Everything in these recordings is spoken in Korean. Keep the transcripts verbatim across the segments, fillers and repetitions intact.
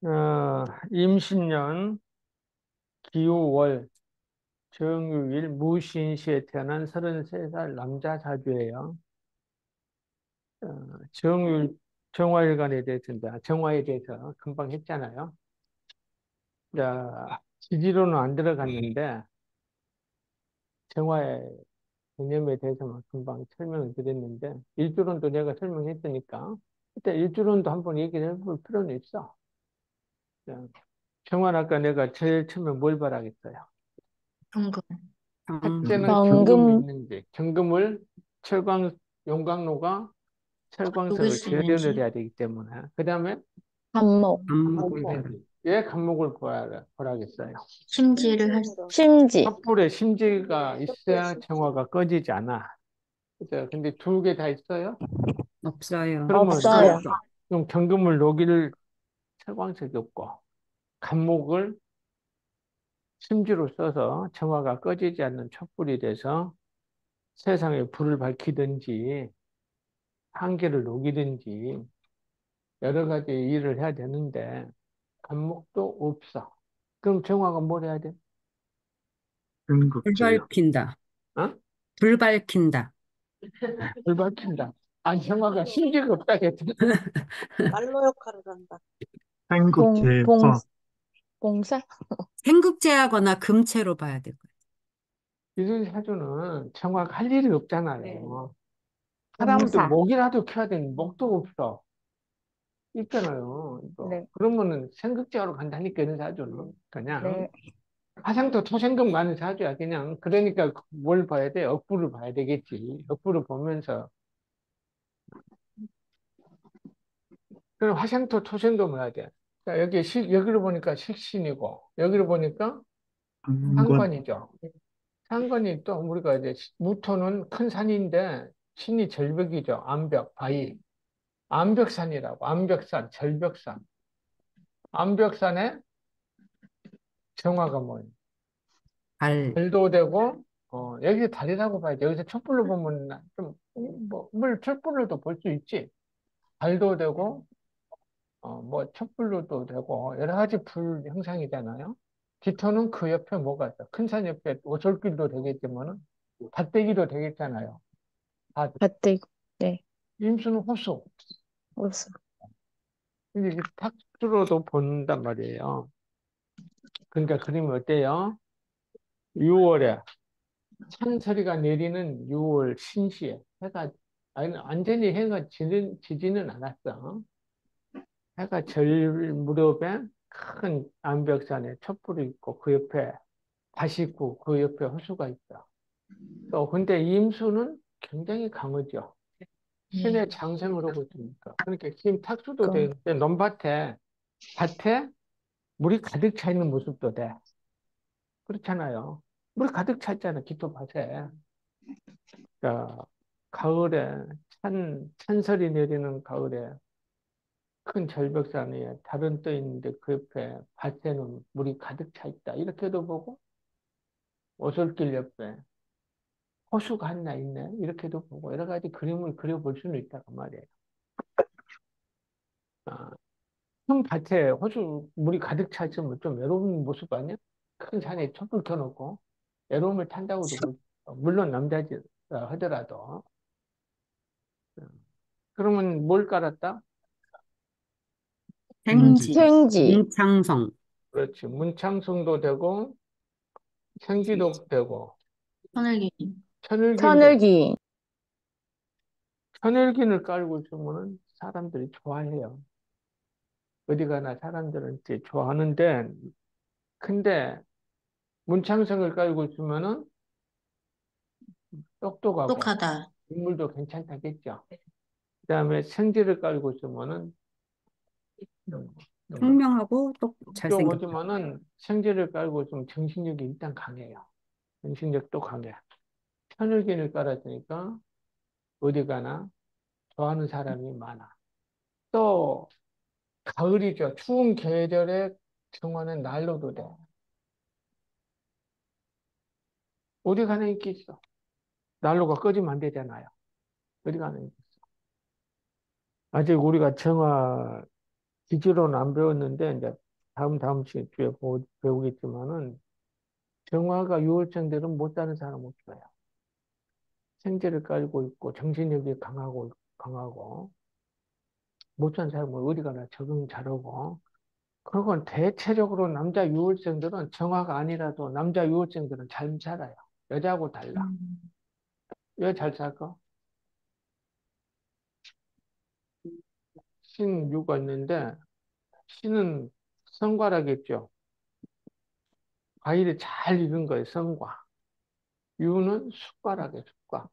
어, 임신년, 기우월, 정유일, 무신시에 태어난 서른세 살 남자 사주예요. 어, 정유일, 정화일관에 대해서, 이제 정화에 대해서 금방 했잖아요. 자, 지지로는 안 들어갔는데, 정화의 개념에 대해서만 금방 설명을 드렸는데, 일주론도 내가 설명했으니까, 일단 일주론도 한번 얘기를 해볼 필요는 있어. 자, 정화는 아까 내가 제일 처음에 뭘 봐라겠어요? 현금. 첫째는 정, 경금이 정금, 있는지, 경금을 철광, 용광로가 녹일 철광석을 수 제거를 있는지. 해야 되기 때문에. 그 다음에 간목, 안목을 봐. 왜 간목을 보라, 보라겠어요? 심지를 할 수. 심지, 촛불에 심지가 있어야 정화가 꺼지지 않아. 그죠? 근데 두 개 다 있어요? 없어요. 그러면 없어요. 그, 그럼 경금을 녹일 철광석이 없고, 간목을 심지로 써서 정화가 꺼지지 않는 촛불이 돼서 세상에 불을 밝히든지, 한계를 녹이든지, 여러 가지 일을 해야 되는데, 간목도 없어. 그럼 정화가 뭘 해야 돼? 불 흥국제요. 밝힌다. 어? 불 밝힌다. 불 밝힌다. 아니, 정화가 심지가 없다겠다. 난로 역할을 한다. 봉, 봉, 한국제화. 봉사? 생국제하거나 금채로 봐야 될 거예요. 이런 사주는 정화가 할 일이 없잖아요. 사람들 봉사. 목이라도 켜야 되는 목도 없어. 있잖아요. 이거. 네, 그러면은 생극제하러 간다니까, 이런 사주는. 그냥. 네. 화생토 토생금 많은 사주야. 그냥. 그러니까 뭘 봐야 돼? 억부를 봐야 되겠지. 억부를 보면서. 그럼 화생토 토생금을 해야 돼. 자, 여기 실, 여기로 보니까 식신이고, 여기로 보니까 상관. 상관이죠. 상관이 또 우리가 이제 무토는 큰 산인데, 신이 절벽이죠. 암벽, 바위. 암벽산이라고. 암벽산, 절벽산. 암벽산에 정화가 뭐예요? 발. 별도 되고, 어, 여기서 달이라고 봐야지. 여기서 촛불로 보면 나- 좀, 뭐, 물 촛불로도 볼 수 있지. 달도 되고, 어, 뭐, 촛불로도 되고, 여러 가지 불 형상이잖아요. 깃터는 그 옆에 뭐가 있어? 큰 산 옆에 오솔길도 되겠지만은, 밭대기도 되겠잖아요. 밭. 밭대, 네, 임수는 호수. 없어. 근데 이게 탁주로도 본단 말이에요. 그러니까 그림이 어때요? 유월에 찬소리가 내리는 유월 신시에 해가 아니, 완전히 해가 지는, 지지는 않았어. 해가 절 무렵에 큰 암벽산에 촛불이 있고 그 옆에 밭이 있고 그 옆에 호수가 있어. 또 근데 임수는 굉장히 강하죠. 신의 음. 장생을 하고 있으니까. 그러니까 지금 탁수도 그, 되는데 논밭에 밭에 물이 가득 차 있는 모습도 돼. 그렇잖아요. 물이 가득 차 있잖아, 기토밭에. 자, 가을에, 찬, 찬설이 내리는 가을에 큰 절벽산 위에 달은 떠 있는데 그 옆에 밭에는 물이 가득 차 있다. 이렇게도 보고, 오솔길 옆에 호수가 하나 있네. 이렇게도 보고, 여러 가지 그림을 그려볼 수는 있다고 말이에요. 아, 큰 밭에 호수, 물이 가득 차 있으면 좀 외로운 모습 아니야? 큰 산에 촛불 켜놓고, 외로움을 탄다고도 볼 수 있어. 물론 남자지 어, 하더라도. 그러면 뭘 깔았다? 생지. 생지. 생지, 문창성. 그렇지. 문창성도 되고, 생지도 되고, 하늘기. 천을긴도, 천을기, 천을긴을 깔고 있으면 사람들이 좋아해요. 어디 가나 사람들은 이제 좋아하는데, 근데 문창성을 깔고 있으면은 똑똑하고, 똑하다. 인물도 괜찮다겠죠. 그 다음에 생지를 깔고 있으면은, 음, 음, 총명하고 또 잘생겼다. 똑똑하지만은 생지를 깔고 있으면 정신력이 일단 강해요. 정신력도 강해. 천을긴을 깔았으니까 어디 가나 좋아하는 사람이 많아. 또, 가을이죠. 추운 계절에 정화는 난로도 돼. 어디 가나 인기 있어. 난로가 꺼지면 안 되잖아요. 어디 가나 인기 있어. 아직 우리가 정화 기지로는 안 배웠는데 이제 다음 다음 주- 주에 보- 배우겠지만은 정화가 유월생들은 못 사는 사람 없어요. 생재를 깔고 있고 정신력이 강하고 강하고 못 사는 사람은 어디 가나 적응 잘하고 그리고 대체적으로 남자 유월생들은 정화가 아니라도 남자 유월생들은 잘 살아요. 여자하고 달라. 음, 왜 잘 살까? 신유가 있는데 신은 성과라겠죠. 과일이 잘 익은 거예요. 성과. 유는 숟가락이에요. 숟가.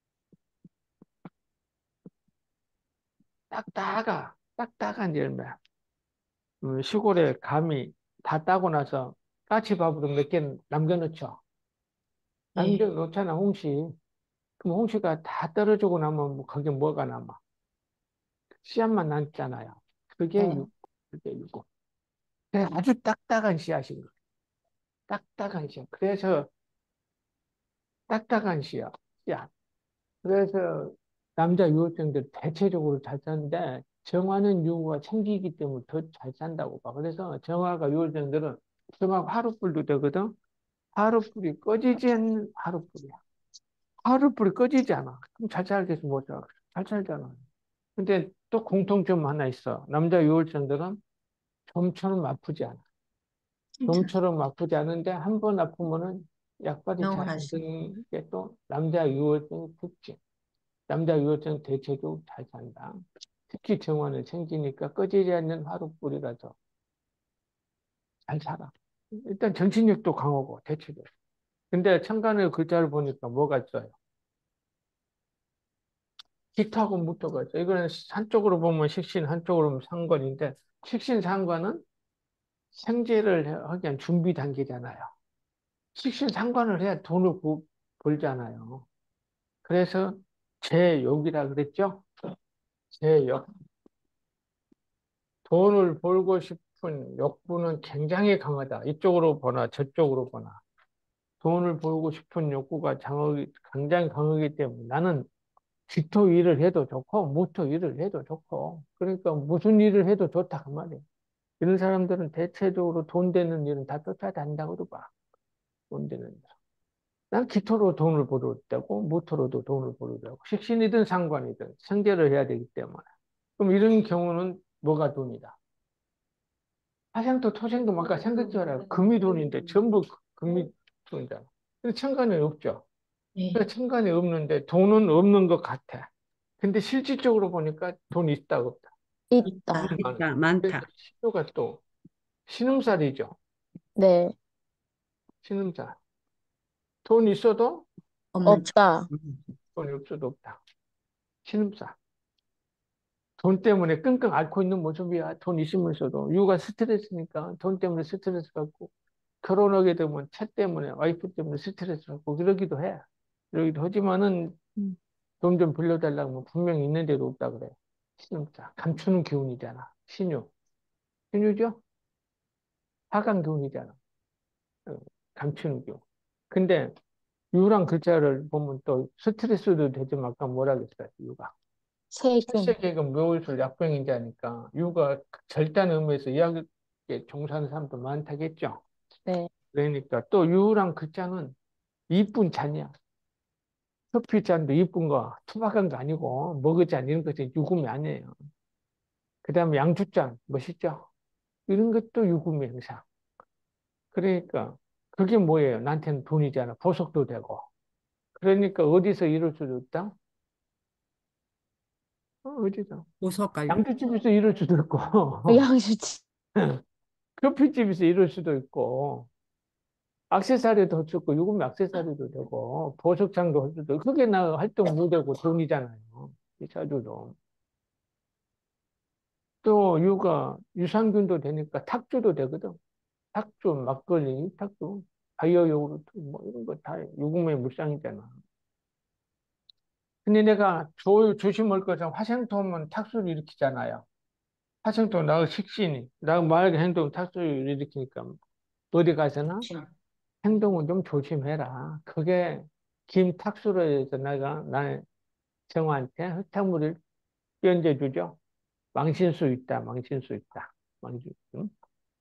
딱딱하, 딱딱한 열매. 음, 시골에 감이 다 따고 나서 까치밥으로 몇 개 남겨놓죠. 네. 남겨놓잖아, 홍시. 그럼 홍시가 다 떨어지고 나면 뭐 거기 뭐가 남아? 씨앗만 남잖아요. 그게 네. 육, 그게 육고. 그래, 아주 딱딱한 씨앗인 거예요. 딱딱한 씨앗. 그래서 딱딱한 씨앗. 씨앗. 그래서 남자 유학생들 대체적으로 잘 사는데 정화는 유가 챙기기 때문에 더 잘 산다고 봐. 그래서 정화가 유학생들은 정화 화로불도 되거든. 화로불이 꺼지지 않는 화로불이야. 화로불이 꺼지지 않아. 그럼 잘 살겠어, 못 살아. 잘 살잖아. 근데 또 공통점 하나 있어. 남자 유월생들은 좀처럼 아프지 않아. 진짜 좀처럼 아프지 않은데 한 번 아프면은 약발이 잘 병을 안 하시. 되는 게 또 남자 유월생의 특징. 남자 유월생 대체도 잘 산다. 특히 정화는 생기니까 꺼지지 않는 화로불이라서 잘 살아. 일단 정신력도 강하고 대체도. 근데 천간의 글자를 보니까 뭐가 있어요? 기토하고 무토가 있어. 이거는 한쪽으로 보면 식신, 한쪽으로 보면 상관인데 식신 상관은 생계를 하기 위한 준비 단계잖아요. 식신 상관을 해야 돈을 구- 벌잖아요. 그래서 제욕이라 그랬죠? 제욕. 돈을 벌고 싶은 욕구는 굉장히 강하다. 이쪽으로 보나 저쪽으로 보나. 돈을 벌고 싶은 욕구가 장하기, 굉장히 강하기 때문에 나는 기토 일을 해도 좋고 무토 일을 해도 좋고 그러니까 무슨 일을 해도 좋다 그 말이에요. 이런 사람들은 대체적으로 돈 되는 일은 다 쫓아다닌다고 봐. 돈 되는 일. 난 기토로 돈을 벌어오고 무토로도 돈을 벌어오고 식신이든 상관이든 생계를 해야 되기 때문에 그럼 이런 경우는 뭐가 돈이다? 화생토 토생도 아까 생겼잖아요. 금이 돈인데 전부 금이 돈이잖아. 근데 천간에 없죠. 네. 그래서 천간에 없는데 돈은 없는 것 같아. 근데 실질적으로 보니까 돈이 있다 없다. 있다. 있다. 많아. 있다, 그래서 많다. 신호가 또 신음살이죠. 네. 신음살. 돈 있어도 없는 척. 없다. 음. 돈이 없어도 없다. 신음살. 돈 때문에 끙끙 앓고 있는 모습이야. 돈 있으면서도. 육아 스트레스니까 돈 때문에 스트레스 받고 결혼하게 되면 차 때문에 와이프 때문에 스트레스 받고 그러기도 해. 그러기도 하지만은 음. 돈 좀 빌려달라고 하면 분명히 있는데도 없다 그래. 신음살. 감추는 기운이잖아. 신유. 신유죠? 화강 기운이잖아. 어, 감추는 기운. 근데 유랑 글자를 보면 또 스트레스도 되지만 아까 뭐라 그랬어요? 유가. 세균. 철새계금 묘술 약병인자니까 유가 절단 의미에서 의학에 종사하는 사람도 많다겠죠. 네. 그러니까 또 유랑 글자는 이쁜 잔이야. 커피 잔도 이쁜 거, 투박한 거 아니고 머그잔 이런 것이 유금이 아니에요. 그다음에 양주잔 멋있죠? 이런 것도 유금이 행사. 그러니까 그게 뭐예요? 나한테는 돈이잖아. 보석도 되고. 그러니까 어디서 이룰 수도 있다? 어, 어디서? 보석 관련. 양주집에서 이룰 수도 있고, 양주지. 커피집에서 이룰 수도 있고, 액세서리도 좋고, 요금 액세서리도 되고, 보석창도 할 수도 있고, 그게 나 활동 무대고 돈이잖아요. 이 자주도. 또, 유가, 유산균도 되니까 탁주도 되거든. 탁주, 막걸리, 탁주, 바이오 요구르트, 뭐 이런 거 다 요금의 물상이잖아. 근데 내가 조, 조심할 것은 화생토면 탁수를 일으키잖아요. 화생토, 나의 식신이, 나의 말의 행동 탁수를 일으키니까 어디 가서나 행동은 좀 조심해라. 그게 김탁수로 해서 내가 나의 정화한테 흙탕물을 끼얹어주죠. 망신 수 있다, 망신 수 있다. 많이 줬죠.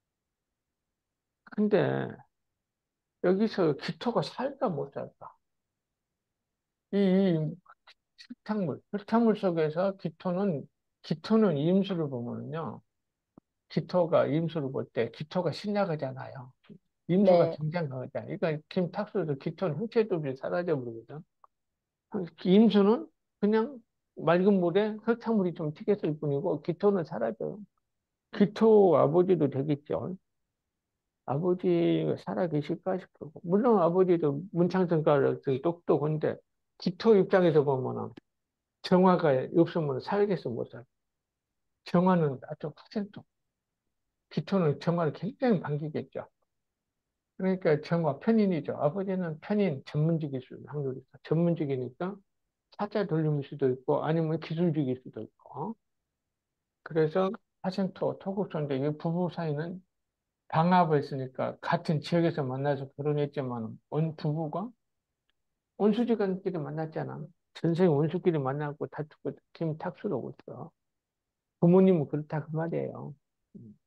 근데 여기서 기토가 살까 못 살까? 이, 이 흙탕물, 흙탕물 속에서 기토는, 기토는 임수를 보면요. 기토가 임수를 볼 때 기토가 신약하잖아요. 임수가 네, 굉장히 강하잖아요. 그러니까 김탁수도 기토는 형체급이 사라져 버리거든. 임수는 그냥 맑은 물에 흙탕물이 좀 튀겼을 뿐이고 기토는 사라져요. 기토 아버지도 되겠죠. 아버지가 살아 계실까 싶고. 물론 아버지도 문창전가를 똑똑한데 기토 입장에서 보면은 정화가 없으면 살겠어 못 살. 정화는 아주 퍼센트. 기토는 정화를 굉장히 반기겠죠. 그러니까 정화 편인이죠. 아버지는 편인 전문직일 수 확률이 있어. 전문직이니까 사자 돌림일 수도 있고 아니면 기술직일 수도 있고. 그래서 파생토, 토국소인데 이 부부 사이는 방합을 했으니까 같은 지역에서 만나서 결혼했지만 온 부부가 온수지간끼리 만났잖아. 전생 온수끼리 만나고 다투고 김탁수라고 있어. 부모님은 그렇다 그 말이에요. 음.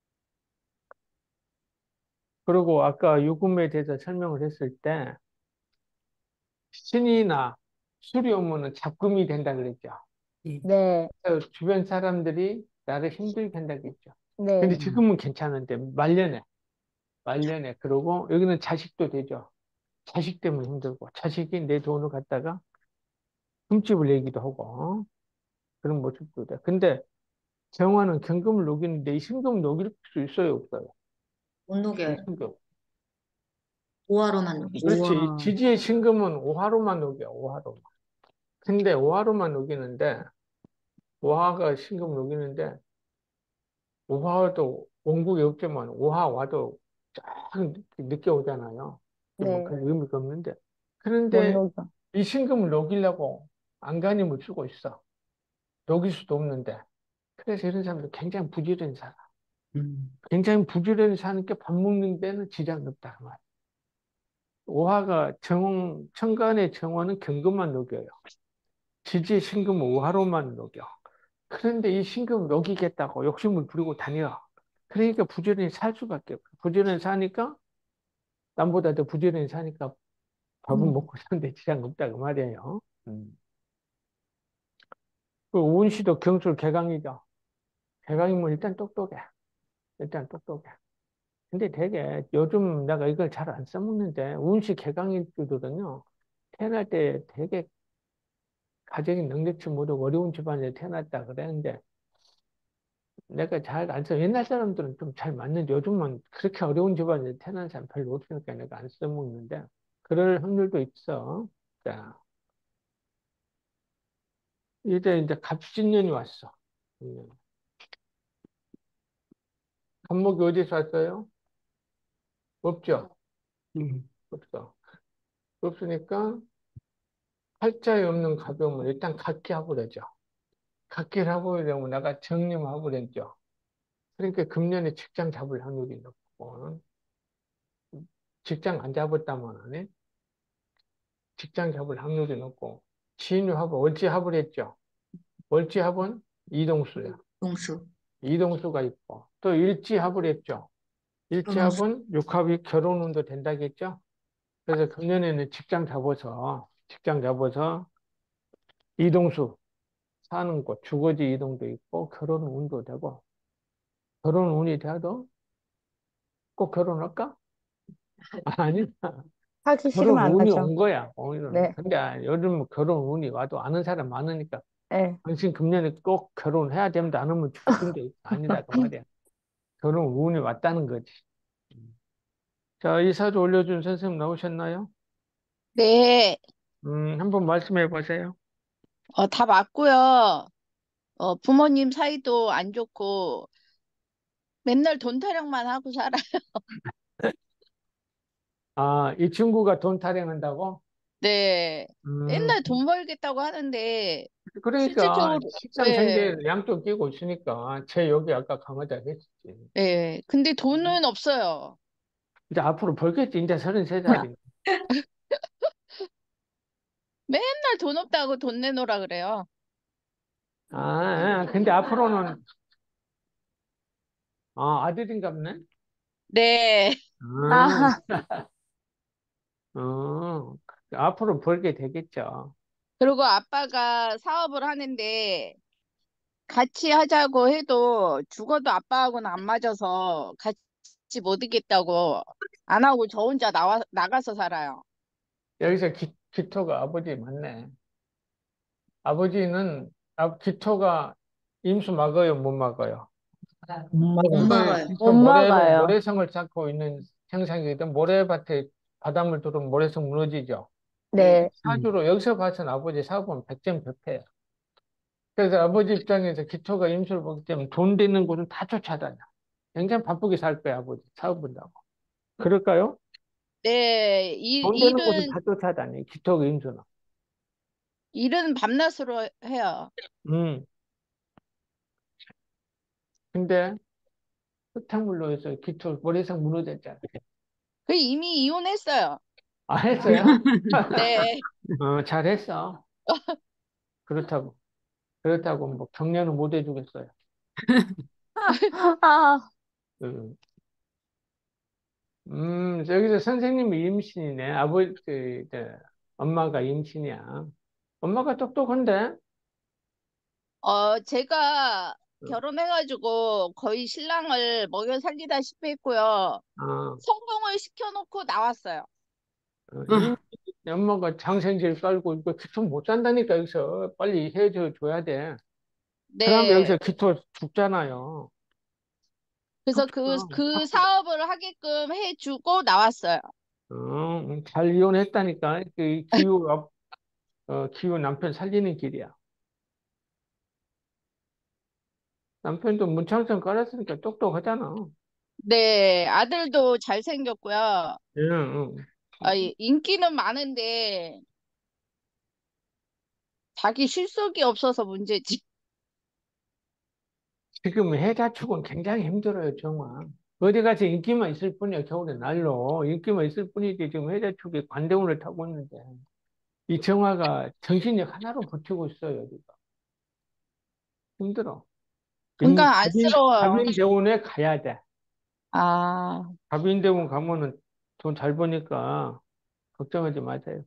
그리고 아까 유금에 대해서 설명을 했을 때 신이나 술이 오면은 잡금이 된다 그랬죠. 예. 네, 그래서 주변 사람들이 나를 힘들게 한다 그랬죠. 근데 네, 지금은 괜찮은데 말년에 말년에 그러고 여기는 자식도 되죠. 자식 때문에 힘들고 자식이 내 돈을 갖다가 흠집을 내기도 하고 어? 그런 모습도 돼. 근데 정화는 경금을 녹이는데 이 신금을 녹일 수 있어요, 없어요? 못 이 녹여요. 신금. 오화로만 녹이죠. 그렇지. 이 우와. 지지의 신금은 오화로만 녹여, 오화로만. 근데 오화로만 녹이는데 오화가 신금을 녹이는데 오화도 원국이 없지만 오화 와도 쫙 늦게 오잖아요. 뭐 네, 그 의미가 없는데. 못 그런데 녹여. 이 신금을 녹이려고 안간힘을 쓰고 있어. 녹일 수도 없는데. 그래서 이런 사람들 굉장히 부지런히 살아. 음. 굉장히 부지런히 사는 게 밥 먹는 데는 지장이 없다. 그 말. 오화가 정, 천간의 정화는 경금만 녹여요. 지지, 신금, 오화로만 녹여. 그런데 이 신금 녹이겠다고 욕심을 부리고 다녀. 그러니까 부지런히 살 수밖에 없어. 부지런히 사니까, 남보다 더 부지런히 사니까 밥은 음. 먹고 사는데 지장 없다. 그 말이에요. 음. 그 우은씨도 경술 개강이죠. 개강이면 일단 똑똑해. 일단 똑똑해. 근데 되게 요즘 내가 이걸 잘 안 써먹는데 운시 개강일주들은요 태어날 때 되게 가정의 능력치 모두 어려운 집안에 태어났다 그랬는데 내가 잘 안 써. 옛날 사람들은 좀 잘 맞는데 요즘은 그렇게 어려운 집안에 태어난 사람 별로 없으니까 내가 안 써먹는데 그럴 확률도 있어. 자, 이제 이제 갑진년이 왔어. 음. 갑목이 어디서 왔어요? 없죠? 음. 없어. 없으니까 팔자에 없는 가벼움을 일단 갖게 하고 그러죠. 갖기를 하고 되면 내가 정림하고 그랬죠. 그러니까 금년에 직장 잡을 확률이 높고, 직장 안 잡았다면, 직장 잡을 확률이 높고, 진유합은 월지합을 했죠. 월지합은 이동수야. 동수, 이동수가 있고, 또 일지합을 했죠. 경수, 일지합은 육합이 결혼운도 된다겠죠. 그래서 금년에는 직장 잡아서, 직장 잡아서 이동수 사는 곳, 주거지 이동도 있고, 결혼운도 되고, 결혼운이 돼도 꼭 결혼할까? 아니, 하기 결혼 싫으면 안 운이 하죠. 온 거야. 오늘은. 네, 근데 아, 요즘 결혼 운이 와도 아는 사람 많으니까 네. 당신 금년에 꼭 결혼해야 됩니다. 안 하면 죽는 게 아니다 그 말이야. 결혼 운이 왔다는 거지. 자, 이 사주 올려준 선생님 나오셨나요? 네, 음, 한번 말씀해 보세요. 어, 다 맞고요. 어, 부모님 사이도 안 좋고 맨날 돈 타령만 하고 살아요. 아, 이 친구가 돈 타령한다고? 네, 음, 맨날 돈 벌겠다고 하는데 그러니까 실질적으로 십상생계 예, 양쪽 끼고 있으니까 제 여기 아까 강하다 했지. 예. 근데 돈은 없어요. 이제 앞으로 벌겠지. 이제 서른세 살이. 맨날 돈 없다고 돈 내놓으라 그래요. 아, 아, 근데 앞으로는 아, 아들인갑네? 네. 아, 어, 앞으로 벌게 되겠죠. 그리고 아빠가 사업을 하는데 같이 하자고 해도 죽어도 아빠하고는 안 맞아서 같이 못 있겠다고 안 하고 저 혼자 나와, 나가서 살아요. 여기서 기, 기토가 아버지 맞네. 아버지는, 아, 기토가 임수 막아요, 못 막아요? 못 그 막아요. 기토 못 모래로, 막아요. 모래성을 쌓고 있는 형상이거든. 모래밭에 바닷물 들어오면 모래성 무너지죠. 네. 네. 음. 사주로 여기서 봐서는 아버지 사업은 백전백패야. 그래서 아버지 입장에서 기토가 임수를 보기 때문에 돈 되는 곳은 다 쫓아다녀. 굉장히 바쁘게 살 거야, 아버지. 사업 한다고. 그럴까요? 네, 일, 돈 되는 곳은 일은, 다 쫓아다니, 기토가 임수는. 일은 밤낮으로 해요. 음. 근데 흙탕물로 해서 기토 모래성 무너졌잖아. 그 이미 이혼했어요. 아, 했어요? 네. 어, 잘했어. 그렇다고. 그렇다고 뭐 격려는 못 해주겠어요. 아, 음, 음, 여기서 선생님이 임신이네. 아버지, 그, 저, 엄마가 임신이야. 엄마가 똑똑한데? 어, 제가 어, 결혼해가지고 거의 신랑을 먹여 살리다시피 했고요. 어, 성공을 시켜놓고 나왔어요. 어, 임, 아, 엄마가 장생질 썰고 이거 기토 못 산다니까 여기서 빨리 해줘 줘야 돼. 그러면 네. 여기서 기토 죽잖아요. 그래서 그, 죽잖아. 그 사업을 하게끔 해주고 나왔어요. 어, 음, 잘 이혼했다니까. 그 기후, 앞- 어, 기후 남편 살리는 길이야. 남편도 문창성 깔았으니까 똑똑하잖아. 네. 아들도 잘생겼고요. 응, 응. 아, 이- 인기는 많은데 자기 실속이 없어서 문제지. 지금 해자축은 굉장히 힘들어요, 정말. 어디 가서 인기만 있을 뿐이야, 겨울에 날로. 인기만 있을 뿐이지, 지금 해자축이 관대운을 타고 있는데. 이 정화가 정신력 하나로 버티고 있어요, 여기가. 힘들어. 인, 건강 갑인, 안쓰러워요. 갑인대운에 가야 돼. 아, 갑인대운 가면은 돈 잘 버니까 걱정하지 마세요.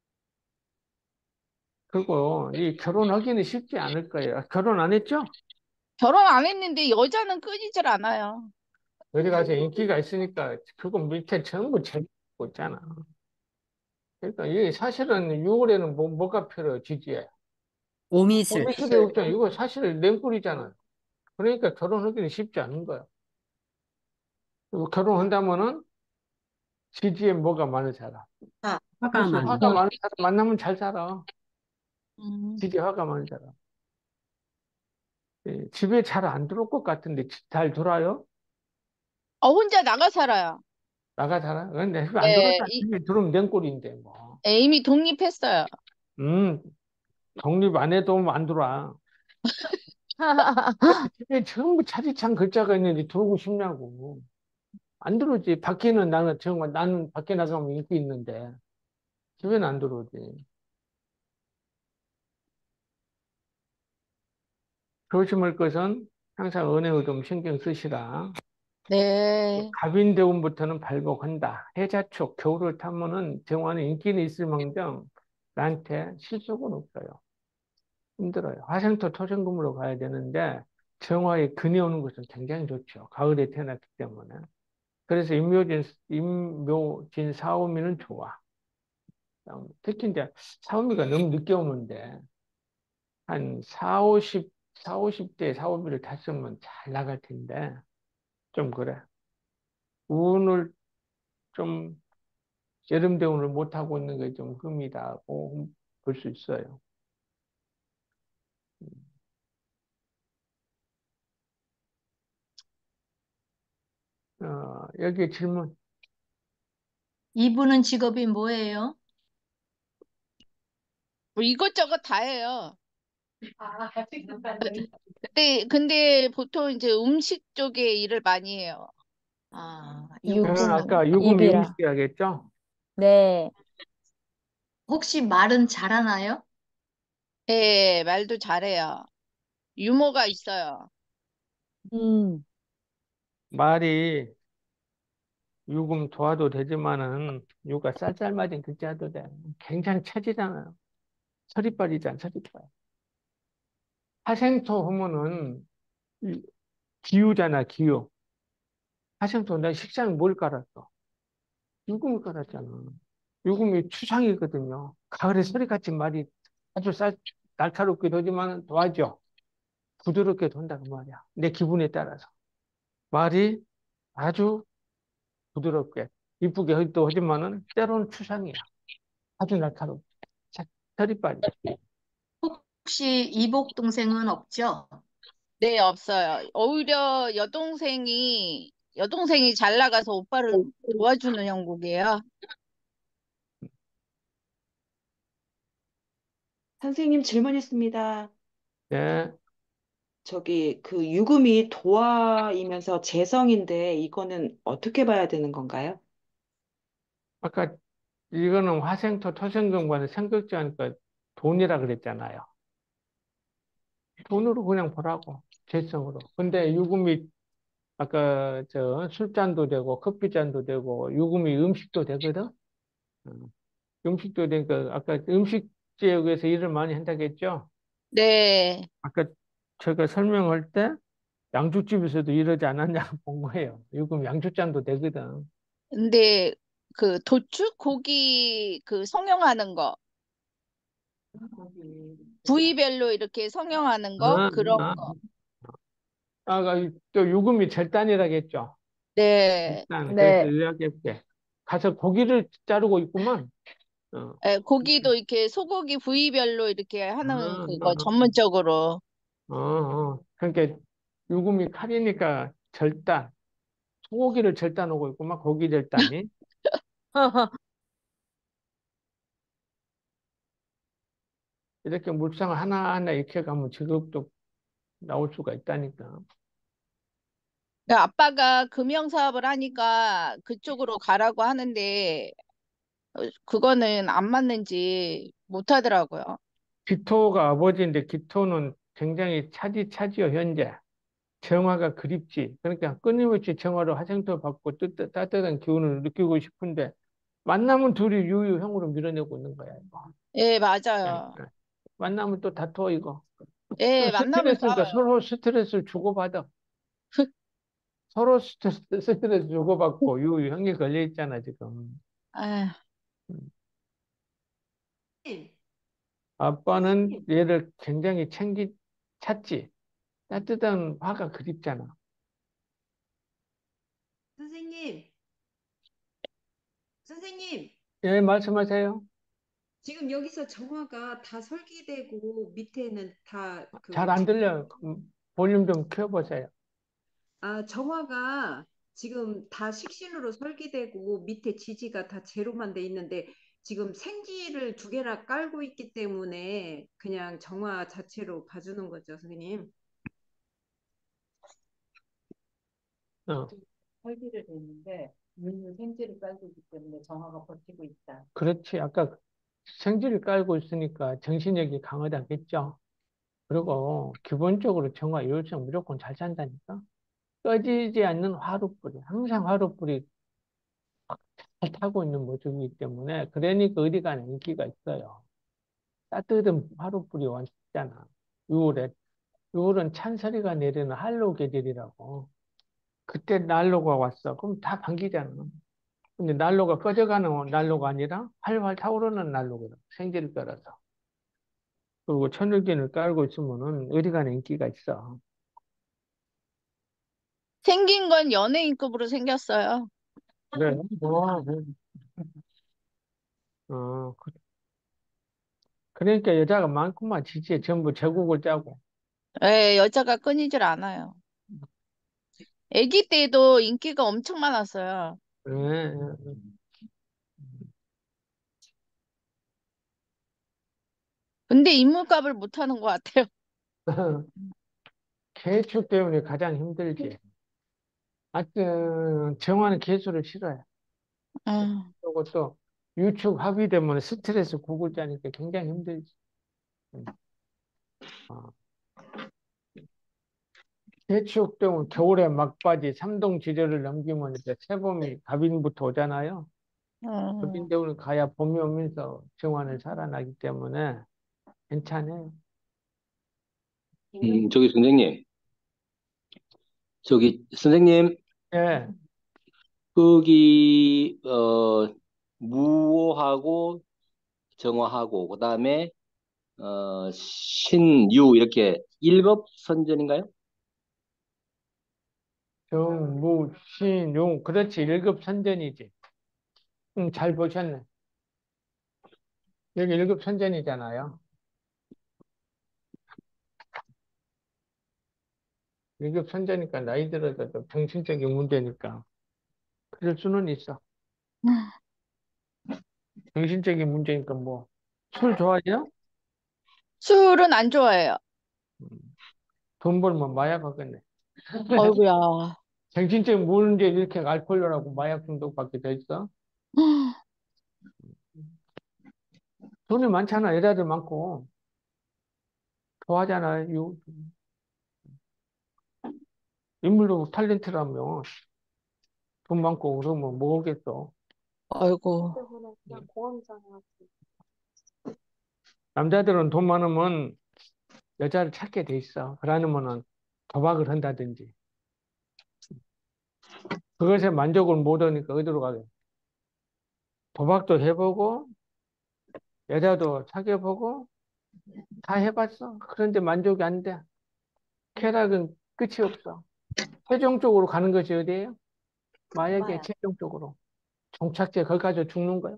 그리고 이 결혼하기는 쉽지 않을 거예요. 결혼 안 했죠? 결혼 안 했는데 여자는 끊이질 않아요. 어디 가서 인기가 있으니까 그거 밑에 전부 재고 있잖아. 그러니까 이게 사실은 유월에는 뭐, 뭐가 필요해, 지지에. 오미술. 미술이 없잖아. 이거 사실 냉불이잖아. 그러니까 결혼하기는 쉽지 않은 거야. 그리고 결혼한다면은 지지에 뭐가 많은 사람. 아, 화가 그래서 많은. 화가 많은 사람 만나면 잘 살아. 음. 지지 화가 많은 사람. 예, 집에 잘 안 들어올 것 같은데 지- 잘 들어와요? 어, 혼자 나가 살아요. 나가 살아? 근데 집에 안 네, 들어올다 이, 집에 들어오면 냉골인데 뭐. 네, 이미 독립했어요. 음, 독립 안 해도 안 들어와. 집에 전부 차디찬 글자가 있는데 들어오고 싶냐고. 안 들어오지. 밖에는 나는 정말 나는 밖에 나가면 인기 있는데 집에는 안 들어오지. 조심할 것은 항상 은행을 좀 신경 쓰시라. 네. 갑인대운부터는 발복한다. 해자축, 겨울을 타면은 정화는 인기는 있을 망정 나한테 실속은 없어요. 힘들어요. 화생토 토생금으로 가야 되는데 정화에 근이 오는 것은 굉장히 좋죠. 가을에 태어났기 때문에. 그래서 임묘진, 임묘진 사오미는 좋아. 특히 이제 사오미가 너무 늦게 오는데 한 사, 오십, 사, 오십 대 사오미를 탔으면 잘 나갈 텐데 좀 그래. 운을 좀 여름 대운을 못 하고 있는 게 좀 흠이다고 볼 수 있어요. 어, 여기 질문. 이분은 직업이 뭐예요? 뭐 이것저것 다 해요. 아, 근데, 근데 보통 이제 음식 쪽에 일을 많이 해요. 아, 저는 육사. 유분, 아까 유금 입이라. 임시하겠죠? 네. 혹시 말은 잘하나요? 네, 말도 잘해요. 유머가 있어요. 음, 말이 유금 도와도 되지만은 유가 쌀쌀맞은 글자도 돼. 굉장히 차지잖아요. 서리빨이잖아, 서리빨. 화생토 하면은 이- 기후잖아, 기후. 화생토, 내 식상에 뭘 깔았어? 유금을 깔았잖아. 유금이 추상이거든요. 가을에 서리같이 말이 아주 쌀, 날카롭게 되지만 도와줘. 부드럽게 돈다고 말이야. 내 기분에 따라서. 말이 아주 부드럽게, 이쁘게 또 하지만은 때로는 추상이야. 아주 날카롭게. 자, 서리빨이. 혹시 이복 동생은 없죠? 네, 없어요. 오히려 여동생이, 여동생이 잘 나가서 오빠를 도와주는 형국이에요. 선생님 질문 있습니다. 예. 저기 그 유금이 도화이면서 재성인데 이거는 어떻게 봐야 되는 건가요? 아까 이거는 화생토, 토생금과는 생각지 않으니까 돈이라 그랬잖아요. 돈으로 그냥 보라고. 재성으로. 근데 유금이 아까 저 술잔도 되고 커피잔도 되고 유금이 음식도 되거든. 음, 음식도 되니까 아까 음식 지역에서 일을 많이 한다고 했죠. 네. 아까 제가 설명할 때 양주집에서도 이러지 않았냐고 본 거예요. 요금 양주잔도 되거든. 근데 그 도축 고기 그 성형하는 거, 부위별로 이렇게 성형하는 거, 아, 그런 아, 거. 아, 또 요금이 절단이라겠죠. 네. 일단 그래서 네. 이야기할게. 가서 고기를 자르고 있구만. 어, 예, 고기도 이렇게 소고기 부위별로 이렇게 어, 하는 그거 어, 전문적으로. 어, 어. 그러니까 요금이 칼이니까 절단. 소고기를 절단하고 있구만. 고기 절단이. 이렇게 물상을 하나하나 익혀가면 직업도 나올 수가 있다니까. 그러니까 아빠가 금형 사업을 하니까 그쪽으로 가라고 하는데 어, 그거는 안 맞는지 못 하더라고요. 기토가 아버지인데 기토는 굉장히 차지차지요, 현재. 정화가 그립지. 그러니까 끊임없이 정화로 화생토 받고 뜨, 따뜻한 기운을 느끼고 싶은데 만나면 둘이 유유형으로 밀어내고 있는 거야, 이거. 예, 예, 맞아요. 예. 만나면 또 다투어, 이거. 또 예, 만나면 스트레스니까 싸워요. 서로 스트레스를 주고받아. 서로 스트레스, 스트레스 주고받고 유유형이 걸려 있잖아, 지금. 아휴, 음. 선생님, 아빠는 선생님, 얘를 굉장히 챙기, 찾지. 따뜻한 화가 그립잖아. 선생님, 선생님, 예, 말씀하세요. 지금 여기서 정화가 다 설계되고 밑에는 다 잘 그 안 들려요. 음, 볼륨 좀 켜보세요. 아, 정화가 지금 다 식신으로 설계되고 밑에 지지가 다 제로만 돼 있는데 지금 생지를 두 개나 깔고 있기 때문에 그냥 정화 자체로 봐주는 거죠, 선생님. 어, 설계를 됐는데 물은 생지를 깔고 있기 때문에 정화가 버티고 있다. 그렇지. 아까 생지를 깔고 있으니까 정신력이 강하다겠죠. 그리고 기본적으로 정화 요일성 무조건 잘 산다니까. 꺼지지 않는 화로불이, 항상 화로불이 잘 타고 있는 모습이기 때문에, 그러니까 어디 가나 인기가 있어요. 따뜻한 화로불이 왔잖아. 유월에. 유월은 찬설이가 내리는 한로 계절이라고. 그때 난로가 왔어. 그럼 다 반기잖아. 근데 난로가 꺼져가는 난로가 아니라 활활 타오르는 난로거든. 생기를 깔아서. 그리고 천일기를 깔고 있으면은 어디 가나 인기가 있어. 생긴 건 연예인급으로 생겼어요. 그래. 뭐, 뭐. 어, 그- 그러니까 여자가 많구만. 지지에 전부 제국을 짜고. 예, 여자가 끊이질 않아요. 아기 때도 인기가 엄청 많았어요. 예. 근데 인물값을 못 하는 것 같아요. 개축 때문에 가장 힘들지. 하여튼, 정화는 개수를 싫어해. 음. 그리고 또, 유축 합의 때문에 스트레스 구글 짜니까 굉장히 힘들지. 음. 어. 개축되면 겨울에 막바지 삼동 지대를 넘기면 이제 새봄이 갑인부터 오잖아요. 음. 갑인대운을 가야 봄이 오면서 정화는 살아나기 때문에 괜찮아요. 음, 저기 선생님, 저기 선생님, 예, 거기 어 무오하고 정화하고 그다음에 어 신유 이렇게 일급 선전인가요? 정무, 신용, 그렇지. 일급 선전이지. 응, 잘 보셨네. 여기 일급 선전이잖아요. 일급 선전이니까 나이 들어도 좀 정신적인 문제니까 그럴 수는 있어. 정신적인 문제니까 뭐 술 좋아해요? 술은 안 좋아해요. 음, 돈 벌면 마약 하겠네. 어이구야. 정신적인 문제 이렇게 알코올하고 마약 중독밖에 더 있어? 돈이 많잖아. 여자들 많고 좋아하잖아. 요 인물도 탤런트라면 돈 많고 그러면 뭐 오겠어. 아이고. 남자들은 돈 많으면 여자를 찾게 돼 있어. 그러면은 도박을 한다든지 그것에 만족을 못 하니까 어디로 가게? 도박도 해보고 여자도 사귀어보고 다 해봤어. 그런데 만족이 안 돼. 쾌락은 끝이 없어. 최종적으로 가는 것이 어디예요? 마약의 최종적으로. 종착제 거기 가서 죽는 거야.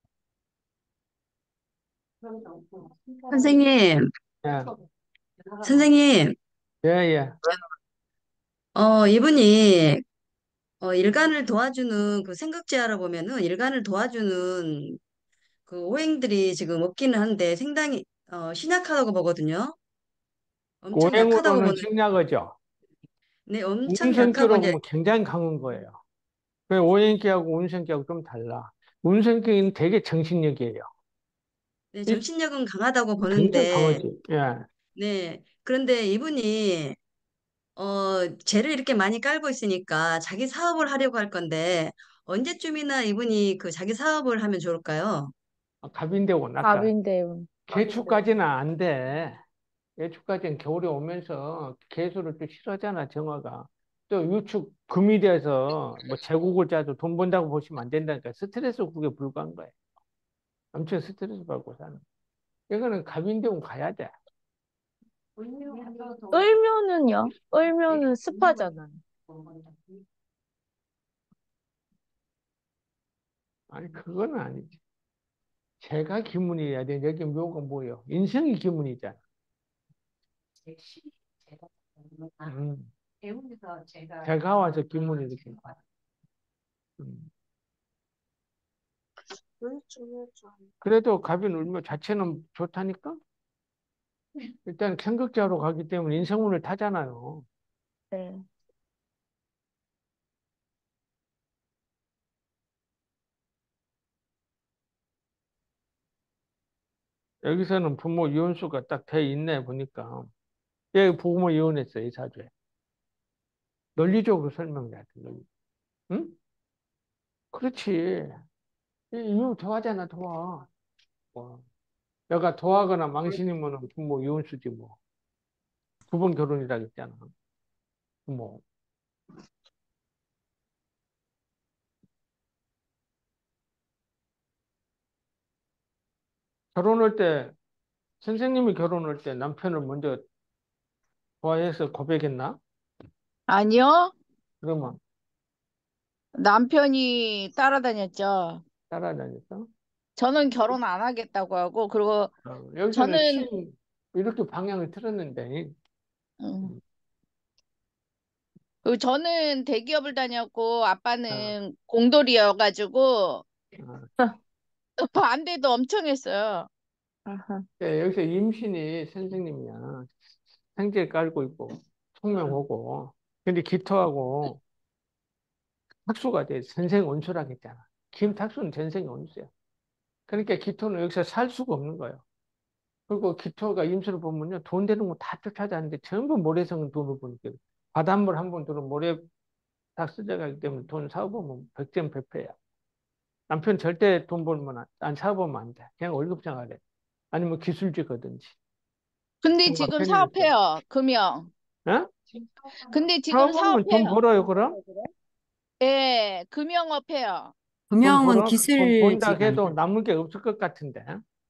선생님, 예, 선생님, 예, 예. 어, 이분이, 어, 일간을 도와주는, 그 생각지하러 보면은 일간을 도와주는 그 오행들이 지금 없기는 한데 상당히, 어, 신약하다고 보거든요. 엄청 약하다고 오행으로는 보는, 직약이죠. 네, 엄청 약하고 운성기로 이제, 보면 굉장히 강한 거예요. 그 오행기하고 운성기하고 좀 달라. 운성기는 되게 정신력이에요. 네, 이 정신력은 강하다고 굉장히 보는데, 강하지. 예. 네. 그런데 이분이, 어, 죄를 이렇게 많이 깔고 있으니까 자기 사업을 하려고 할 건데, 언제쯤이나 이분이 그 자기 사업을 하면 좋을까요? 갑인대원 아까 갑인데요. 개축까지는 안 돼. 개축까지는 겨울에 오면서 개수를 또 싫어하잖아 정화가. 또 유축 금이 돼서 뭐 제국을 짜도 돈 번다고 보시면 안 된다니까. 스트레스 국에 불과한 거예요. 엄청 스트레스 받고 사는. 이거는 갑인대원 가야 돼. 을묘는요? 을묘는 습하잖아요. 아니 그거는 아니지. 제가 기문이어야 돼. 여기 묘가 뭐예요? 인성이 기문이잖아. 음. 배우면서 제가 제가 와서 기문이 이렇게. 음. 그래도 갑인 울며 자체는 좋다니까? 일단 생극자로 가기 때문에 인성운을 타잖아요. 네. 여기서는 부모 이혼수가 딱 돼 있네, 보니까. 얘 부모 이혼했어, 이 사주에. 논리적으로 설명해야 돼, 논리. 응? 그렇지. 이- 이혼 더하잖아, 더하. 뭐. 내가 더하거나 망신이면 부모 이혼수지, 뭐. 두 번 결혼이라 했잖아. 뭐. 결혼할 때, 선생님이 결혼할 때 남편을 먼저 좋아해서 고백했나? 아니요. 그러면 남편이 따라다녔죠. 따라다녔어? 저는 결혼 안 하겠다고 하고, 그리고 어, 여기서는 저는, 신, 이렇게 방향을 틀었는데, 음, 그리고 저는 대기업을 다녔고, 아, 아빠는 공돌이여가지고, 아, 반대도 엄청 했어요. 아하. 예, 여기서 임신이 선생님이야. 생제 깔고 있고, 총명하고. 근데 기토하고 탁수가 돼. 선생 온수라고 했잖아. 김탁수는 전생의 온수야. 그러니까 기토는 여기서 살 수가 없는 거예요. 그리고 기토가 임수를 보면요. 돈 되는 거 다 쫓아다니는데 전부 모래성은 돈을 버니까 바닷물 한 번 들어 모래 딱 쓰져가기 때문에 돈 사업하면 백전백패야. 남편 절대 돈 벌면 안, 안 사업하면 안 돼. 그냥 월급 생활해. 아니면 기술직거든지. 근데 정말 지금 편의를 써. 사업해요, 금영. 어? 근데 지금 사업하면 돈 사업해요. 벌어요, 그럼? 예, 금영업 해요. 돈 금형은 벌어? 돈 번다 기술직 해도 아닌가요? 남는 게 없을 것 같은데.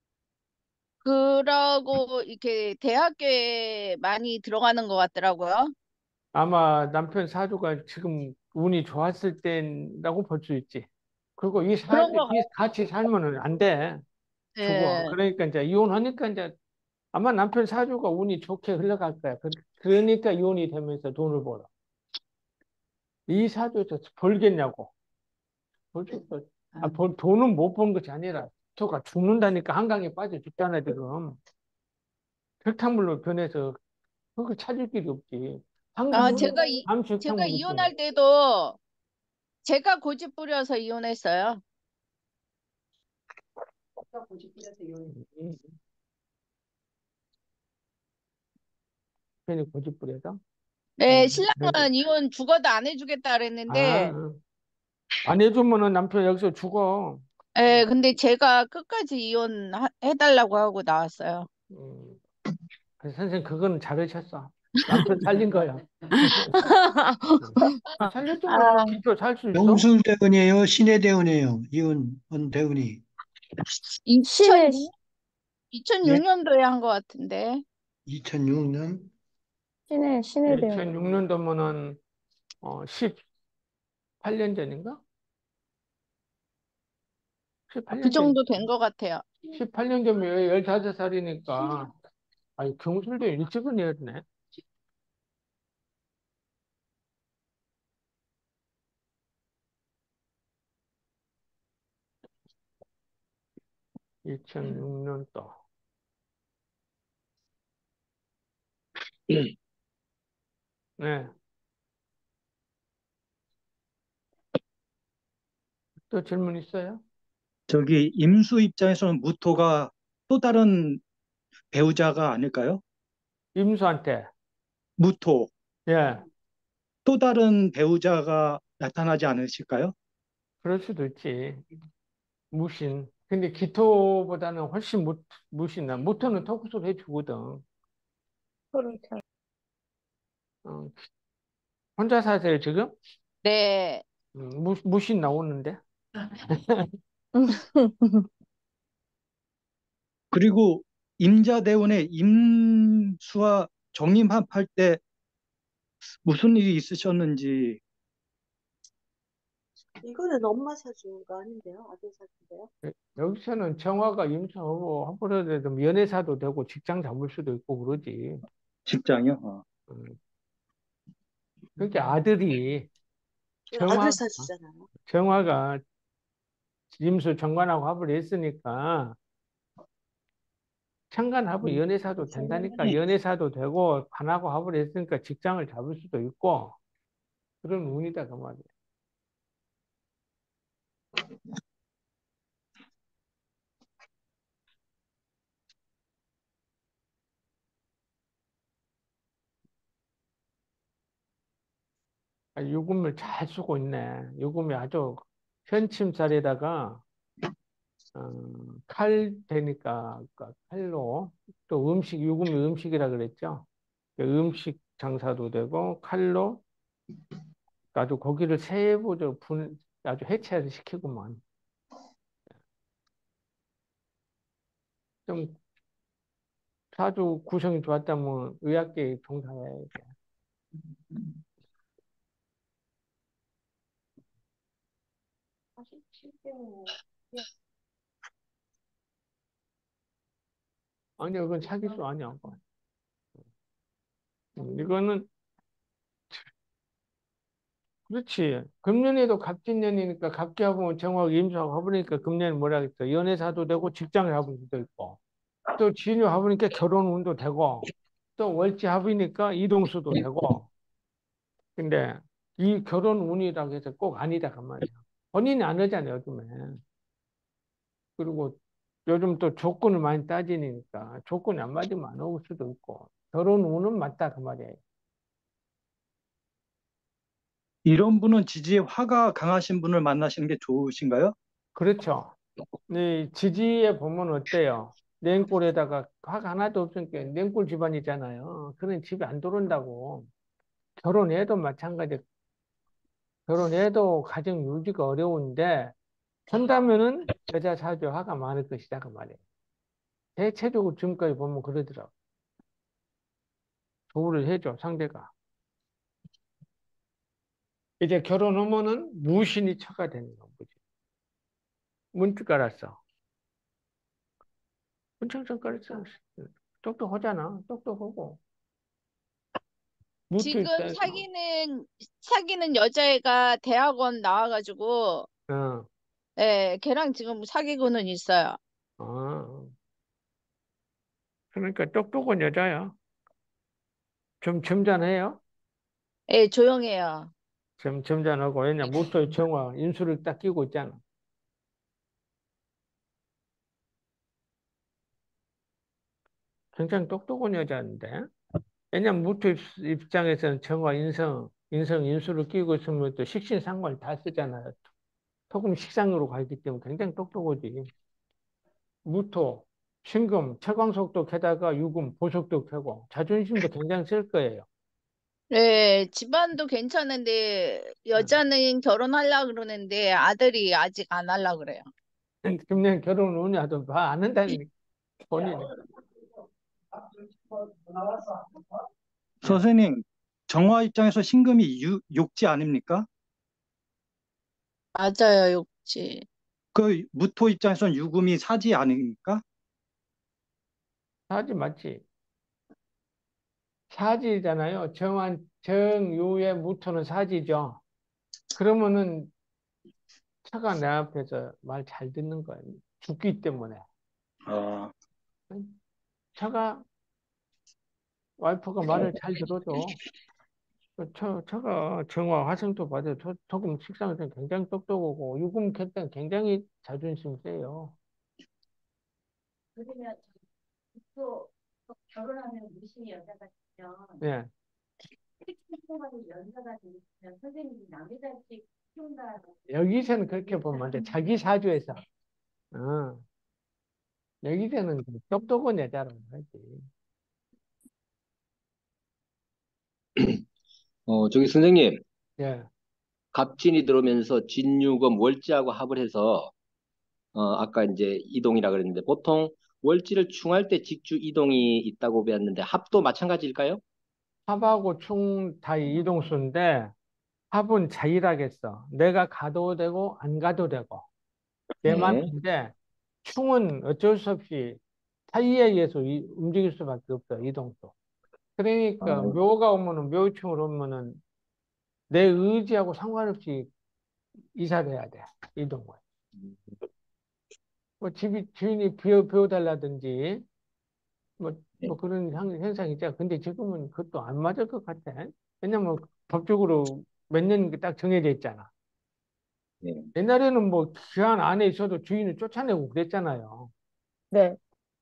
그러고 이렇게 대학교에 많이 들어가는 것 같더라고요. 아마 남편 사주가 지금 운이 좋았을 때라고 볼 수 있지. 그리고 이 사, 그런 거 이 같이 살면은 안 돼. 죽어. 같아. 그러니까 이제 이혼하니까 이제 아마 남편 사주가 운이 좋게 흘러갈 거야. 그- 그러니까 이혼이 되면서 돈을 벌어. 이 사주에서 벌겠냐고. 벌 수 있어. 아, 벌, 돈은 못 번 것이 아니라 저가 죽는다니까 한강에 빠져 죽잖아, 지금. 흙탕물로 변해서 그걸 찾을 길이 없지. 아, 황금물이, 제가 이, 암수 제가 흙탕물이 있어. 이혼할 때도 제가 고집 부려서 이혼했어요. 고집부려서 이혼했 음, 괜히 고집 부려서. 네, 음, 네. 신랑은 이혼 죽어도 안 해주겠다 그랬는데, 아, 안 해주면은 남편 여기서 죽어. 예, 근데 제가 끝까지 이혼 해달라고 하고 나왔어요. 음, 그래서 선생님, 그거는 잘하셨어. 남편 살린 거야. 살려주면 아, 기초 살 수 있어? 영술 대운이에요? 신의 대운이에요? 이혼 대운이. 신의, 이천육, 예? 이천육 년도에 한 것 같은데. 이천육 년? 신의, 신의 대운. 이천육 년도면은 어, 십팔 년 전인가? 그 십팔 년 전, 정도 된 것 같아요. 십팔 년 전이면 열다섯 살이니까, 아니, 경술도 일찍은 해야네. 이천육 년도. 네. 또 질문 있어요? 저기 임수 입장에서는 무토가 또 다른 배우자가 아닐까요? 임수한테. 무토, 예, 또 다른 배우자가 나타나지 않으실까요? 그럴 수도 있지. 무신. 근데 기토보다는 훨씬 무, 무신나. 무토는 토크솔 해주거든. 그렇죠. 어, 혼자 사세요, 지금? 네. 음, 무, 무신 나오는데? 그리고 임자대운의 임수와 정임합할 때 무슨 일이 있으셨는지. 이거는 엄마 사주가 아닌데요? 아들 사주인데요? 여- 여기서는 정화가 임수하고 한번라도 연애사도 되고 직장 잡을 수도 있고 그러지. 직장이요? 어. 음, 그러니까 아들이 이건 아들 정화, 사주잖아요. 정화가 임수 정관하고 합을 했으니까 창간합은 연애사도 된다니까. 연애사도 되고 관하고 합을 했으니까 직장을 잡을 수도 있고 그런 운이다 그 말이야. 아, 유금을 잘 쓰고 있네. 유금이 아주 현침살에다가 어, 칼 되니까 그 칼로 또 음식 유금이 음식이라 그랬죠. 그 음식 장사도 되고 칼로 아주 고기를 세부적으로 분 아주 해체를 시키고만 좀 사주 구성이 좋았다면 의학계에 종사해. 아니 이건 사기수 아니야. 그건. 음, 이거는 그렇지. 금년에도 갑진년이니까 갑기하고 정화하고 임수하고 해보니까 금년에 뭐라 그랬어. 연애사도 되고 직장을 해볼 수도 있고 또 진유 해보니까 결혼 운도 되고 또 월지 합이니까 이동수도 되고 근데 이 결혼 운이라고 해서 꼭 아니다 그 말이야. 본인이 안 하잖아요 요즘에. 그리고 요즘 또 조건을 많이 따지니까 조건이 안 맞으면 안 올 수도 있고 결혼 운은 맞다 그 말이에요. 이런 분은 지지에 화가 강하신 분을 만나시는 게 좋으신가요? 그렇죠. 네, 지지에 보면 어때요? 냉골에다가 화가 하나도 없으니까 냉골 집안이잖아요. 그런 집에 안 들어온다고. 결혼해도 마찬가지. 결혼해도 가정 유지가 어려운데 한다면은 여자 사주에 화가 많을 것이다 그 말이에요. 대체적으로 지금까지 보면 그러더라고. 조언을 해줘 상대가. 이제 결혼하면은 무신이 처가 되는 거지. 문득 알았어. 문청청 깔았어. 똑똑하잖아. 똑똑하고. 무도 지금 있다. 사귀는 사귀는 여자애가 대학원 나와가지고 어. 예, 걔랑 지금 사귀고는 있어요. 아. 그러니까 똑똑한 여자야. 좀 점잖해요. 예, 조용해요. 좀 점잖하고 왜냐 모토의 정화 인수를 딱 끼고 있잖아. 굉장히 똑똑한 여자인데. 왜냐면 모토 입- 입장에서는 정화 인성 인성 인수를 끼고 있으면 또 식신상관을 다 쓰잖아요. 토금 식상으로 가기 때문에 굉장히 똑똑하지. 무토, 신금, 채광속도 게다가 유금, 보석도 켜고 자존심도 굉장히 쓸 거예요. 예, 집안도 괜찮은데 여자는 결혼하려고 그러는데 아들이 아직 안 하려고 그래요. 금년 결혼을 오냐도 봐, 안 한다는 본인이. 선생님, 정화 입장에서 신금이 유, 욕지 아닙니까? 맞아요, 욕지. 그 무토 입장에서는 유금이 사지 아닙니까? 사지 맞지? 사지잖아요. 정한, 정유의 무토는 사지죠. 그러면은 차가 내 앞에서 말 잘 듣는 거예요. 죽기 때문에. 어, 차가, 와이프가 말을 잘 들어줘. 그 처, 처가 정화 화성도 받아 조, 조금 식상은 굉장히 똑똑하고 유금 캔때는 굉장히 자존심 세요. 그러면 또 결혼하면 무신이 여자가 되면 예. 특수성이 연사가 되면 선생님이 남의 자식 키운다. 여기서는 그렇게 보면 안 돼. 자기 사주에서. 어. 여기서는 똑똑한 여자라고 하지. 어, 저기 선생님, 예. 갑진이 들어오면서 진유금 월지하고 합을 해서 어, 아까 이제 이동이라 그랬는데 보통 월지를 충할 때 직주 이동이 있다고 배웠는데 합도 마찬가지일까요? 합하고 충 다 이동수인데 합은 자율하겠어. 내가 가도 되고 안 가도 되고 내 네. 맘인데 충은 어쩔 수 없이 타이에 의해서 이- 움직일 수밖에 없어 이동수. 그러니까 아, 묘가 오면은 묘충으로 오면은 내 의지하고 상관없이 이사를 해야 돼 이동을. 뭐 집이 주인이 비워 비워달라든지 뭐, 네. 뭐 그런 현- 현상이 있죠. 근데 지금은 그것도 안 맞을 것 같아. 왜냐면 법적으로 몇 년 딱 정해져 있잖아. 네. 옛날에는 뭐 기한 안에 있어도 주인을 쫓아내고 그랬잖아요. 네.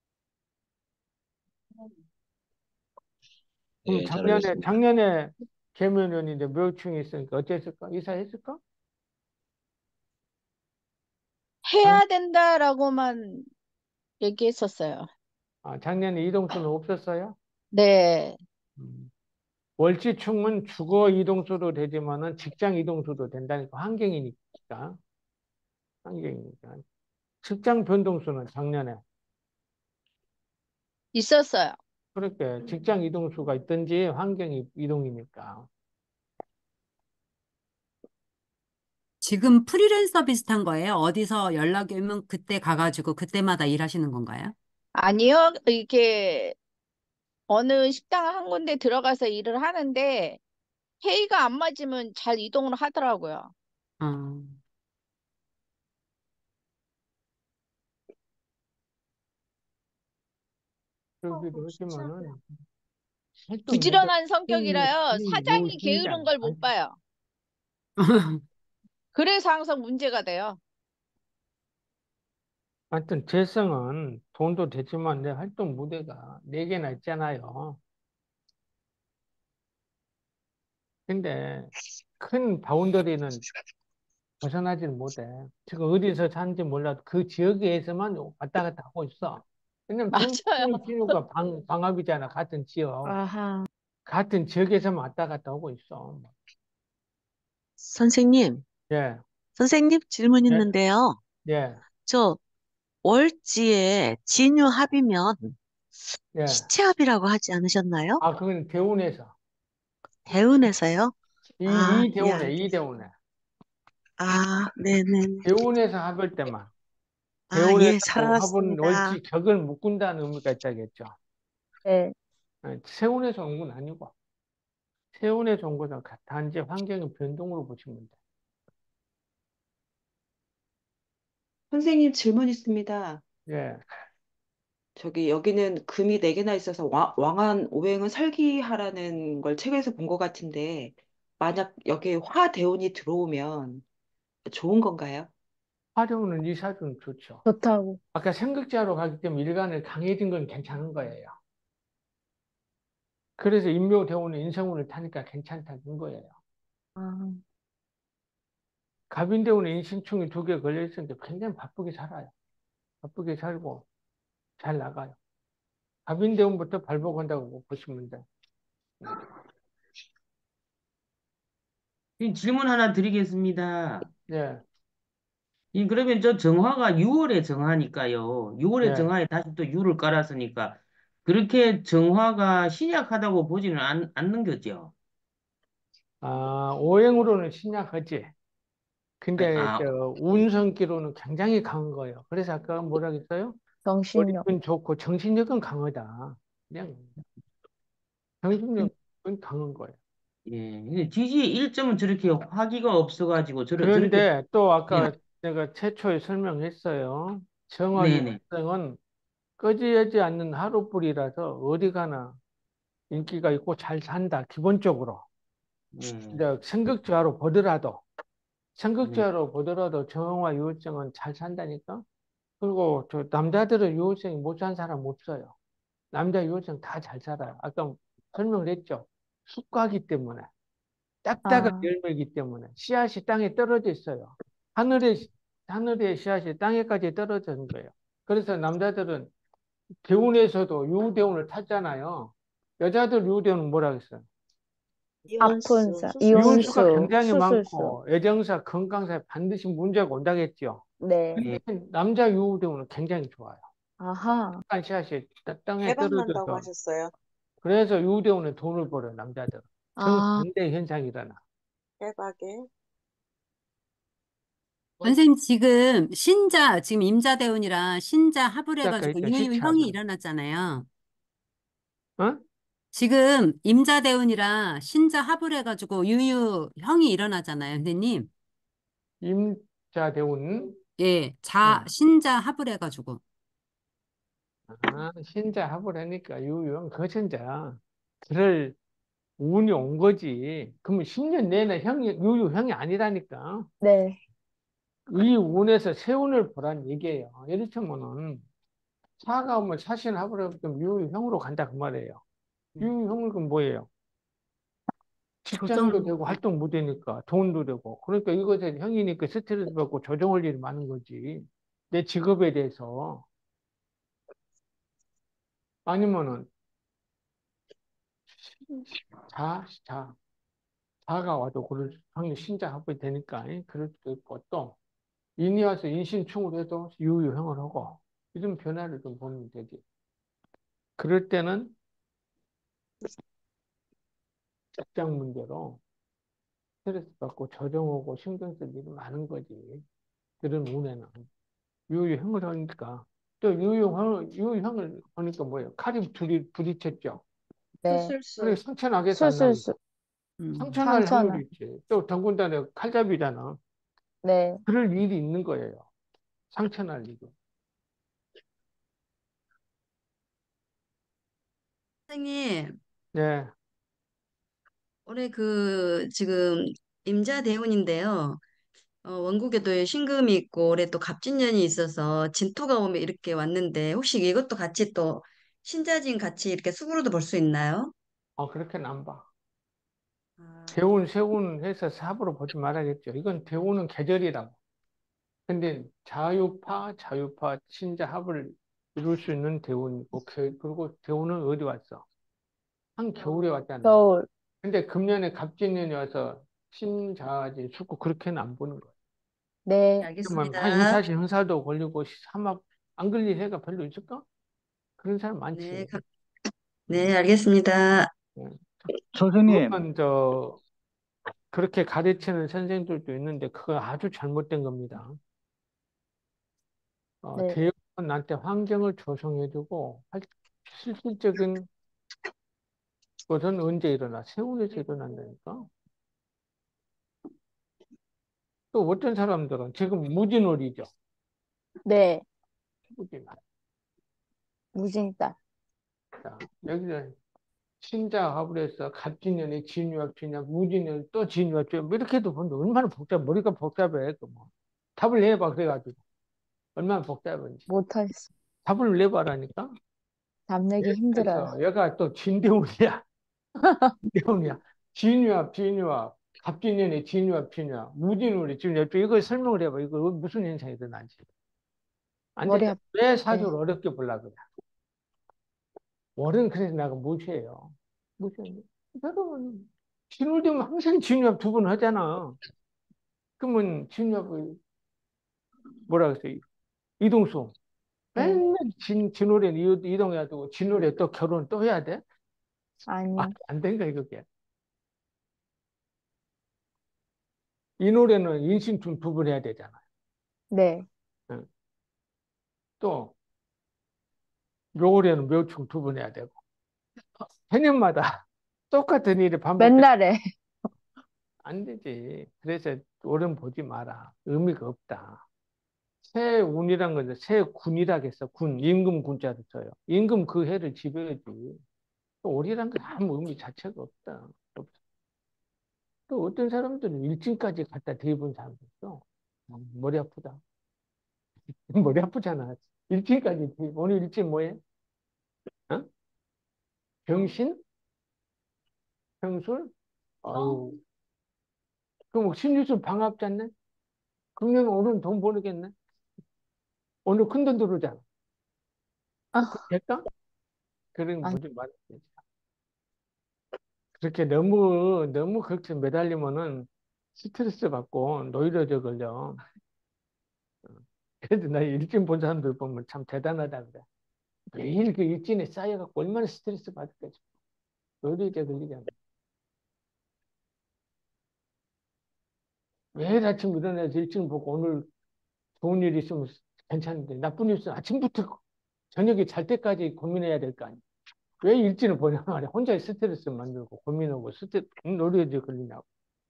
그럼 네, 잘 작년에 알겠습니다. 작년에 계면연인데 묘충이 있으니까 어땠을까? 이사했을까? 작, 해야 된다라고만 얘기했었어요. 아, 작년에 이동수는 없었어요? 네. 음. 월지충은 주거 이동수도 되지만은 직장 이동수도 된다니까 환경이니까 환경이니까 직장 변동수는 작년에 있었어요. 그렇게 직장 이동수가 있든지 환경이 이동이니까 지금 프리랜서 비슷한 거예요? 어디서 연락이 오면 그때 가가지고 그때마다 일하시는 건가요? 아니요, 이게 어느 식당 한 군데 들어가서 일을 하는데 회의가 안 맞으면 잘 이동을 하더라고요. 어, 그러기도 하지만은 활동 무대 부지런한 성격이라요. 사장이 게으른 묘신이잖아. 걸 못 봐요. 그래서 항상 문제가 돼요. 하여튼 재성은 돈도 되지만 내 활동 무대가 네 개나 있잖아요. 근데 큰 바운더리는 벗어나지는 못해. 지금 어디서 사는지 몰라도 그 지역에서만 왔다 갔다 하고 있어. 왜냐면 맞아요. 부모 친구가 방, 방합이잖아. 같은 지역. 아하. 같은 지역에서만 왔다 갔다 하고 있어. 선생님, 예, 선생님 질문 예, 있는데요. 예, 저 월지에 진유합이면 예. 시체합이라고 하지 않으셨나요? 아, 그건 대운에서. 대운에서요? 아, 이, 예, 이대운에, 알겠습니다. 이대운에. 아, 네네. 대운에서 합을 때만. 아, 예, 대운에서 합은 살아났습니다. 월지 격을 묶은다는 의미가 있다겠죠. 네. 예, 세운에서 온 건 아니고. 세운에서 온 것은 단지 환경의 변동으로 보시면 돼. 선생님 질문 있습니다. 예. 저기 여기는 금이 네 개나 있어서 와- 왕한 오행은 설기하라는 걸 책에서 본 것 같은데 만약 여기에 화대운이 들어오면 좋은 건가요? 화룡은 이사주는 좋죠. 좋다고. 아까 생극자로 가기 때문에 일간을 강해진 건 괜찮은 거예요. 그래서 인묘대운은 인성운을 타니까 괜찮다는 거예요. 아, 갑인대운은 인신충이 두 개 걸려 있었는데 굉장히 바쁘게 살아요. 바쁘게 살고 잘 나가요. 갑인대운부터 발복한다고 보시면 돼. 이 질문 하나 드리겠습니다. 예, 이 그러면 저 정화가 유월에 정화니까요. 유월에 예. 정화에 다시 또 유를 깔았으니까 그렇게 정화가 신약하다고 보지는 않, 않는 거죠. 아, 오행으로는 신약하지. 아, 근데 저 아, 운성기로는 굉장히 강한 거예요. 그래서 아까 뭐라 그랬어요? 정신력. 머리는 좋고 정신력은 강하다. 그냥 음. 정신력은 강한 거예요. 예. 근데 지지의 일점은 저렇게 화기가 없어가지고 저러, 저렇게 그런데 또 예. 아까 제가 최초에 설명했어요. 정화 네네. 유월생은 꺼지지 않는 하루불이라서 어디 가나 인기가 있고 잘 산다. 기본적으로. 예. 이제 생극주화로 보더라도 네. 생극주화로 보더라도 정화 유월생은 잘 산다니까. 그리고 저 남자들은 유월생이 못 산 사람 없어요. 남자 유월생 다 잘 살아요. 아까 설명을 했죠. 숙과기 때문에. 딱딱한 아, 열매이기 때문에 씨앗이 땅에 떨어져 있어요. 하늘에 하늘의 씨앗이 땅에까지 떨어지는 거예요. 그래서 남자들은 대운에서도 유대운을 탔잖아요. 여자들 유대운은 뭐라 그랬어요? 이혼수, 아픈사, 수술수. 이혼수가 이혼수, 굉장히 수술수. 많고 애정사, 건강사에 반드시 문제가 온다겠죠. 네. 예. 근데 남자 유대운은 굉장히 좋아요. 아하. 땅 씨앗이 따- 땅에 대박 난다고 떨어져서 하셨어요. 그래서 유대운에 돈을 벌어요, 남자들은. 아, 정반대 현상이 일어나. 대박에. 선생님 지금 신자, 지금 임자대운이랑 신자 합을 아까 해가지고 했죠, 유유형이 시차가. 일어났잖아요. 어? 지금 임자대운이랑 신자 합을 해가지고 유유형이 일어나잖아요, 선생님. 임자대운. 예, 자, 어. 신자 합을 해가지고. 아, 신자 합을 하니까 유형 거천자. 그럴 운이 온 거지. 그러면 십 년 내내 형이, 유유형이 아니라니까. 네. 이 운에서 새 운을 보란 얘기예요. 이를테면은, 사가 오면 사신 합을 해보면 유유형으로 간다 그 말이에요. 유유형은 그럼 뭐예요? 직장도 조정, 되고 활동 못 되니까 돈도 되고. 그러니까 이것에 형이니까 스트레스 받고 조정할 일이 많은 거지. 내 직업에 대해서. 아니면은, 자, 자. 자가 와도 그럴 확률 신자 합이 되니까 예, 그럴 수도 있고 또 인이 와서 인신충으로 해도 유유형을 하고 이런 변화를 좀 보면 되지. 그럴 때는 직장 문제로 스트레스 받고 조정하고 신경 쓸 일이 많은 거지. 그런 운에는 유유형을 하니까 또 유유형을 유유형을 하니까 뭐예요? 칼이 둘이 부딪혔죠. 네. 그래 수술수. 상처 나겠어 안 나겠어? 수술수. 음. 상처 날 상처나. 확률이 있지. 또 더군다나 칼잡이잖아. 네. 그럴 일이 있는 거예요. 상처 날 일이. 선생님, 네. 올해 그 지금 임자대운인데요. 어, 원국에도 신금이 있고 올해 또 갑진년이 있어서 진토가 오면 이렇게 왔는데 혹시 이것도 같이 또 신자진 같이 이렇게 수구로도 볼 수 있나요? 어, 그렇게는 안 봐. 아, 대운, 세운 해서 삽으로 보지 말아야겠죠. 이건 대운은 계절이라고. 근데 자유파, 자유파, 친자합을 이룰 수 있는 대운이고, 개- 그리고 대운은 어디 왔어? 한 겨울에 왔잖아요. 겨울. 근데 금년에 갑진년이 와서 신자지 죽고 그렇게는 안 보는 거예요. 네. 네, 그러면 한 알겠습니다. 임사시 현사도 걸리고 삼합 안 걸릴 해가 별로 있을까? 그런 사람 네, 많지. 가- 네, 알겠습니다. 네. 선생님, 그건 저 그렇게 가르치는 선생들도 있는데 그거 아주 잘못된 겁니다. 어, 네. 대학은 나한테 환경을 조성해주고 할- 실질적인 것은 언제 일어나? 세운에서 일어난다니까. 또 어떤 사람들은 지금 무진월이죠. 네. 무진월. 무진달. 자, 여기서 신자합을 해서 갑진년에 진유합, 진유합, 무진년 또 진유합, 진유합 뭐 이렇게도 보는데 얼마나 복잡, 머리가 복잡해. 그 뭐. 답을 내봐 그래가지고 얼마나 복잡한지. 못하겠어. 답을 내봐라니까. 답 내기 힘들어요. 그래서 얘가 또 진대운이야. 진대운이야. 진유합, 진유합, 갑진년에 진유합, 진유합, 무진월에 진유합. 이거 설명을 해봐. 이거 무슨 현상이 일어나지? 안 머리 되죠. 아프. 왜 네. 사주를 어렵게 보려 그래? 월은 그래서 내가 무시해요. 무시해요. 여러분, 진월되면 항상 진유합 두 번 하잖아. 그러면 진유합을 뭐라 그랬어요? 이동수. 네. 맨날 진, 진월에 이- 이동해야 되고, 진월에 또 결혼 또 해야 돼? 아니. 아, 안 된가, 이게. 이 노래는 인신중 두 번 해야 되잖아. 네. 응. 또, 묘월에는 묘충 두 번 해야 되고. 해년마다 똑같은 일이 반복돼. 맨날에. 안 되지. 그래서 월은 보지 마라. 의미가 없다. 새 운이란 건데, 새 군이라겠어. 군, 임금 군자를 써요. 임금 그 해를 지배하지. 월이란 건 아무 의미 자체가 없다. 없어. 또 어떤 사람들은 일진까지 갖다 대입은 사람도 있어. 음, 머리 아프다. 머리 아프잖아. 일진까지 대입. 오늘 일진 뭐해? 어? 병신? 병술? 아유. 그럼 신유술 방학 잤네? 그러면 오늘 돈 벌겠네? 오늘 큰 돈 들어오잖아. 아, 그 될까? 그런 아니. 보지 말아야 지 그렇게 너무, 너무 그렇게 매달리면은 스트레스 받고 노이로제 걸려. 그래도 나 일진 본 사람들 보면 참 대단하다 그래. 매일 그 일진에 쌓여갖고 얼마나 스트레스 받을까. 노이로제 걸리잖아. 매일 아침 일어나서 일진 보고 오늘 좋은 일 있으면 괜찮은데 나쁜 일 있으면 아침부터 저녁에 잘 때까지 고민해야 될 거 아니야. 왜 일진을 보냐 말이야. 혼자 스트레스 만들고 고민하고 스트레스, 노이로제 걸리냐고.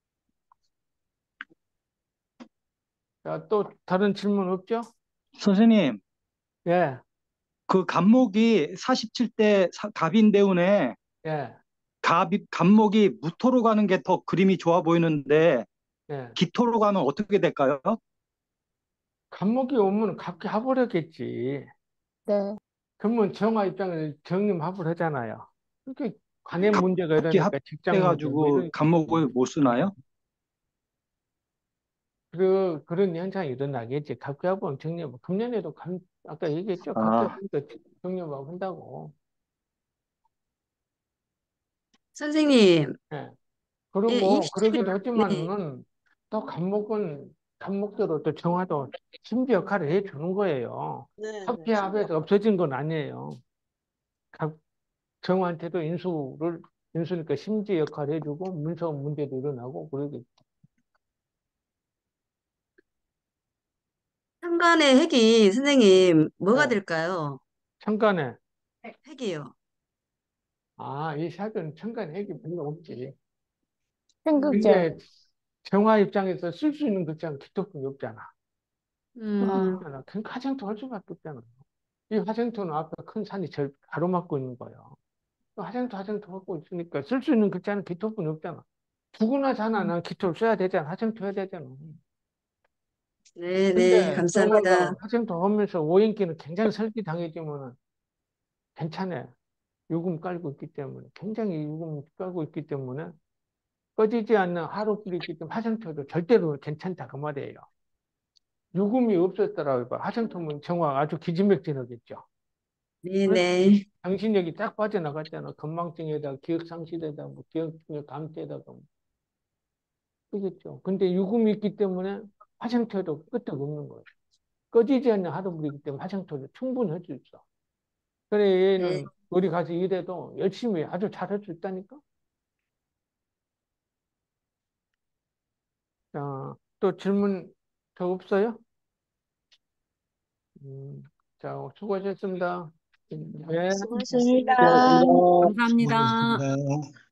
자, 또 다른 질문 없죠? 선생님, 예, 그 갑목이 사십칠 대 갑인대운에 예, 갑이, 갑목이 무토로 가는 게 더 그림이 좋아 보이는데 예. 기토로 가면 어떻게 될까요? 갑목이 오면 갑기 합을하겠지. 네. 그러면 정화 입장에서 정림합을 하잖아요. 그렇게 관행 문제가 갑기 이러니까 직장 문제 뭐 합해가지고 이런 갑목을 못 쓰나요? 그 그런 현상이 일어나겠지. 갑기 합은 정림합. 금년에도 감, 아까 얘기했죠. 갑기 아, 합니까 정림합 한다고. 선생님, 예. 예, 그리고 임시, 그러기도 네. 하지만은 또 갑목은 갑목대로 또 정화도 심지 역할을 해주는 거예요. 네, 네, 합기 합에서 신기하다. 없어진 건 아니에요. 각 정한테도 인수를 인수니까 심지 역할을 해주고 문서 문제도 일어나고 그러게. 상간의 핵이 선생님 뭐가 예. 될까요? 천간에 핵이요. 아, 이 샷은 천간 핵이 별로 없지. 생극제. 근데 정화 입장에서 쓸 수 있는 글자는 기토뿐이 없잖아. 음, 없잖아. 그러니까 화생토 할 수밖에 없잖아. 이 화생토는 앞에 큰 산이 절 가로막고 있는 거예요. 화생토 화생토 갖고 있으니까 쓸 수 있는 글자는 기토뿐이 없잖아. 두고나 자나 난 기토를 써야 되잖아. 화생토 해야 되잖아. 네, 네, 근데 감사합니다. 정화가 화생토 하면서 오행기는 굉장히 설기당해지면은 괜찮아요. 유금 깔고 있기 때문에 굉장히 유금 깔고 있기 때문에 꺼지지 않는 하루불이 있기 때문에 화생토도 절대로 괜찮다 그 말이에요. 유금이 없었더라고요. 화생토면 정화가 아주 기진맥진하겠죠. 네네. 정신력이 쫙 빠져나갔잖아. 건망증에다가 기억상실에다가 뭐 기억력의 감퇴에다가 뭐. 그겠죠. 근데 유금이 있기 때문에 화생토도 끄떡 없는 거예요. 꺼지지 않는 하루불이기 때문에 화생토도 충분히 할 수 있어. 그래 네. 얘는 우리 가서 일해도 열심히 아주 잘할 수 있다니까. 자, 또 질문 더 없어요? 음, 자, 수고하셨습니다. 네. 수고하셨습니다. 고맙습니다. 감사합니다. 수고하셨습니다.